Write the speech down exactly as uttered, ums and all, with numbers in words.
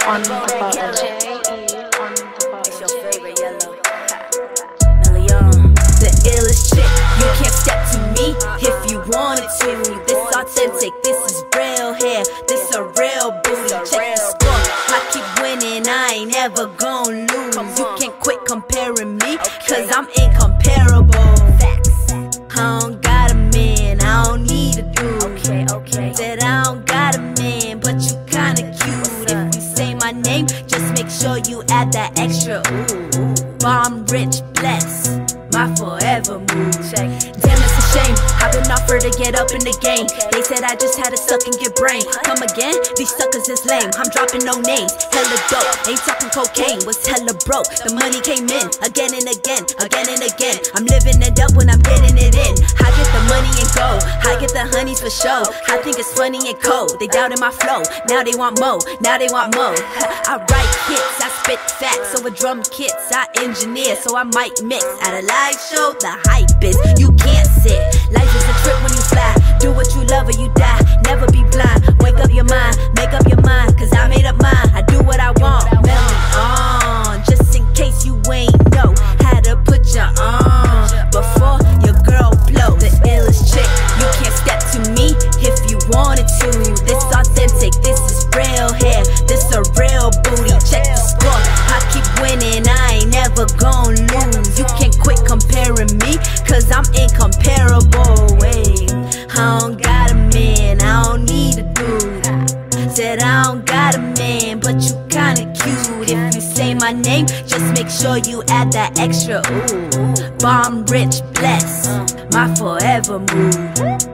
on the Bodak. It's your favorite yellow. Million. The illest chick, you can't step to me if you wanted to. This authentic, this is real hair, this a real booty. Check the score, I keep winning, I ain't ever gon' lose. You can't quit comparing me, cause I'm incomparable. I don't got a man, I don't need a dude. Okay, okay. Said I don't got a man, but you kinda cute. If you say my name, just make sure you add that extra ooh. Bomb rich, blessed, my forever move. Check. Damn, it's a shame, I've been offered to get up in the game. They said I just had to suck and get brain. Come again? These suckers is lame. I'm dropping no names, hella dope. Ain't talking cocaine, was hella broke. The money came in, again and again, again and again. I'm living it up when I'm getting it in. I get the money and go, I get the honeys for show. I think it's funny and cold, they doubted my flow. Now they want more, now they want more. I write hits, I spit facts. Over drum kits, I engineer, so I might mix. At a live show, the hype is, you can't sit. Life is a trip when you fly. Do what you love or you die. Never be blind. Wake up your mind, make up your mind, cause I made up mine. I do what I want, melody on. Just in case you ain't know how to put you on before your girl blow. The illest chick, you can't step to me if you wanted to. This authentic, this is real hair, this a real booty. Check the score, I keep winning, I ain't never gon' lose. You can't quit comparing me, cause I'm incomparable. Hey, I don't got a man, I don't need a dude. Said I don't got a man, but you kinda cute. If you say my name, just make sure you add that extra ooh. Bomb rich, blessed, my forever move.